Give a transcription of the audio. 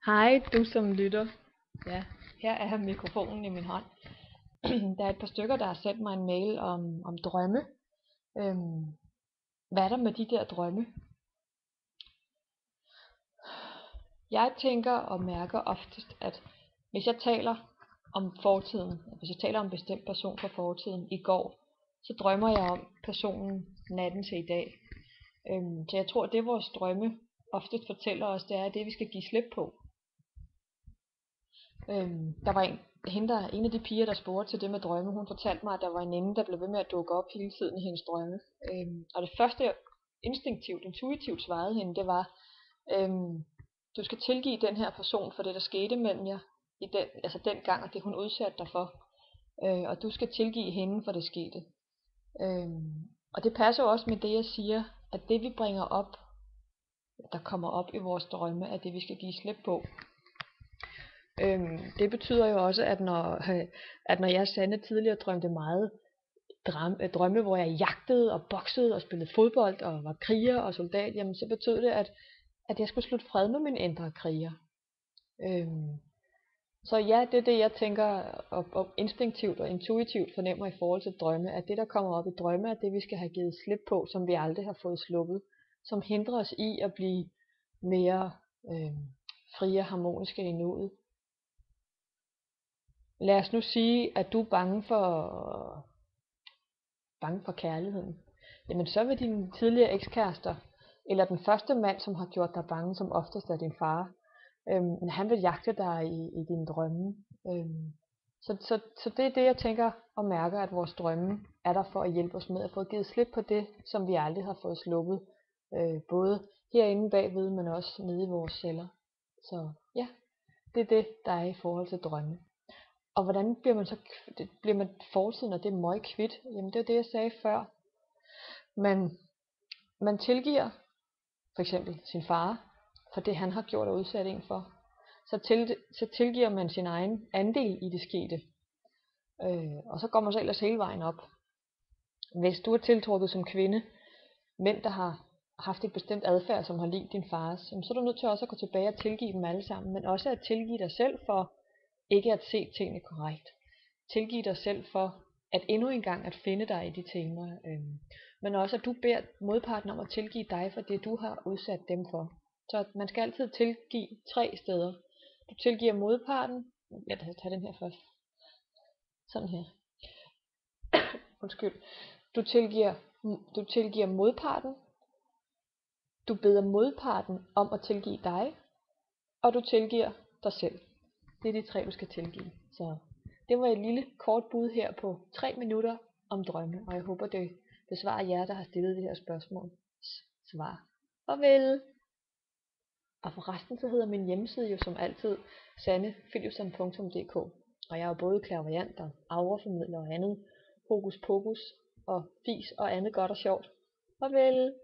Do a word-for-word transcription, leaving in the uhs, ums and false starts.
Hej, du som lytter. Ja, her er mikrofonen i min hånd. Der er et par stykker, der har sendt mig en mail om, om drømme. Øhm, hvad er der med de der drømme? Jeg tænker og mærker oftest, at hvis jeg taler om fortiden, hvis jeg taler om en bestemt person fra fortiden i går, så drømmer jeg om personen natten til i dag. Øhm, så jeg tror, at det vores drømme oftest fortæller os, det er det, vi skal give slip på. Øhm, der var en, hende der, en af de piger, der spurgte til det med drømme, hun fortalte mig, at der var en ende, der blev ved med at dukke op hele tiden i hendes drømme. Øhm, og det første, jeg instinktivt, intuitivt svarede hende, det var, øhm, du skal tilgive den her person for det, der skete mellem jer, i den, altså den gang, og det hun udsatte dig for. Øh, og du skal tilgive hende for det skete. Øhm, og det passer jo også med det, jeg siger, at det vi bringer op, der kommer op i vores drømme, er det, vi skal give slip på. Øhm, det betyder jo også, at når, at når jeg Sanne tidligere drømte meget drømme, drømme, hvor jeg jagtede og boksede og spillede fodbold og var kriger og soldat, jamen så betød det, at, at jeg skulle slutte fred med min indre kriger. Øhm, så ja, det er det, jeg tænker og, og instinktivt og intuitivt fornemmer i forhold til drømme, at det, der kommer op i drømme, er det, vi skal have givet slip på, som vi aldrig har fået sluppet, som hindrer os i at blive mere øh, frie og harmoniske i nuet. Lad os nu sige, at du er bange for, bange for kærligheden. Jamen så vil din tidligere ekskærester, eller den første mand, som har gjort dig bange, som oftest er din far, øhm, han vil jagte dig i, i dine drømme. Øhm, så, så, så det er det, jeg tænker og mærker, at vores drømme er der for at hjælpe os med at få givet slip på det, som vi aldrig har fået sluppet. Øh, både herinde bagved, men også nede i vores celler. Så ja, det er det, der er i forhold til drømme. Og hvordan bliver man så bliver man fortiden, og det er møg kvidt? Jamen det er det, jeg sagde før. Man, man tilgiver for eksempel sin far for det, han har gjort og udsat en for. Så, til, så tilgiver man sin egen andel i det skete. Øh, og så går man så ellers hele vejen op. Hvis du er tiltrukket som kvinde, mænd, der har haft et bestemt adfærd, som har lignende din fars, så er du nødt til også at gå tilbage og tilgive dem alle sammen, men også at tilgive dig selv for ikke at se tingene korrekt. Tilgive dig selv for at endnu en gang at finde dig i de temaer. Øhm, men også at du beder modparten om at tilgive dig for det, du har udsat dem for. Så man skal altid tilgive tre steder. Du tilgiver modparten. Jeg kan tage den her først. Sådan her. Undskyld. Du tilgiver, du tilgiver modparten. Du beder modparten om at tilgive dig. Og du tilgiver dig selv. Det er de tre, du skal tilgive. Så det var et lille kort bud her på tre minutter om drømme, og jeg håber, det besvarer jer, der har stillet det her spørgsmål. Svar. Farvel! Og forresten så hedder min hjemmeside jo som altid sanne philipson punktum d k, og jeg er jo både clairvoyant og auraformidler og andet hokus pokus og fis og andet godt og sjovt. Farvel!